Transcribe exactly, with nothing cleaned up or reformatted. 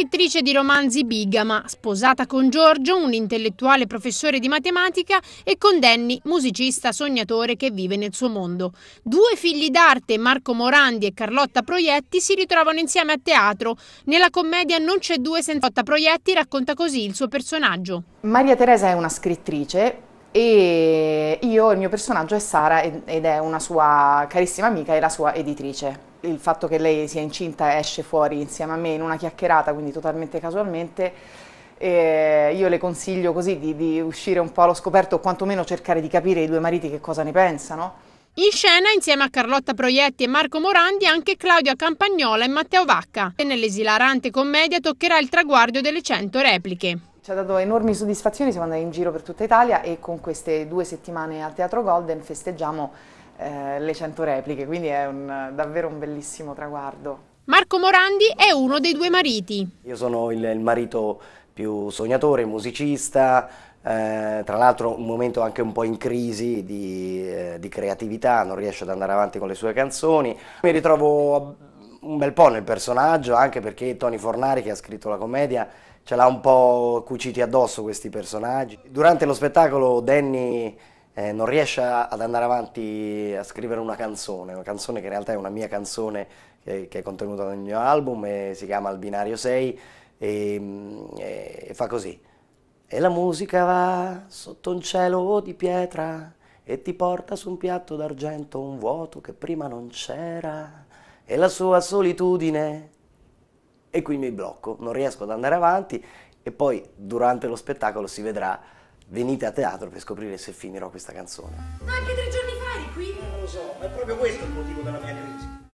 scrittrice di romanzi bigama, sposata con Giorgio, un intellettuale professore di matematica, e con Danny, musicista sognatore che vive nel suo mondo. Due figli d'arte, Marco Morandi e Carlotta Proietti, si ritrovano insieme a teatro. Nella commedia Non c'è due senza Carlotta Proietti racconta così il suo personaggio. Maria Teresa è una scrittrice e io, il mio personaggio è Sara ed è una sua carissima amica e la sua editrice. Il fatto che lei sia incinta esce fuori insieme a me in una chiacchierata, quindi totalmente casualmente. E io le consiglio così di, di uscire un po' allo scoperto o quantomeno cercare di capire i due mariti che cosa ne pensano. In scena, insieme a Carlotta Proietti e Marco Morandi, anche Claudia Campagnola e Matteo Vacca. E nell'esilarante commedia toccherà il traguardo delle cento repliche. Ci ha dato enormi soddisfazioni, siamo andati in giro per tutta Italia e con queste due settimane al Teatro Golden festeggiamo eh, le cento repliche, quindi è un, davvero un bellissimo traguardo. Marco Morandi è uno dei due mariti. Io sono il, il marito più sognatore, musicista, eh, tra l'altro un momento anche un po' in crisi di, eh, di creatività, non riesce ad andare avanti con le sue canzoni. Mi ritrovo un bel po' nel personaggio, anche perché Tony Fornari, che ha scritto la commedia, ce l'ha un po' cuciti addosso questi personaggi. Durante lo spettacolo Danny eh, non riesce ad andare avanti a scrivere una canzone, una canzone che in realtà è una mia canzone che, che è contenuta nel mio album e si chiama Al binario sei e, e, e fa così. E la musica va sotto un cielo di pietra e ti porta su un piatto d'argento un vuoto che prima non c'era e la sua solitudine. E qui mi blocco, non riesco ad andare avanti e poi durante lo spettacolo si vedrà, venite a teatro per scoprire se finirò questa canzone. Anche tre giorni fa eri qui? Non lo so, ma è proprio questo il motivo della mia crisi.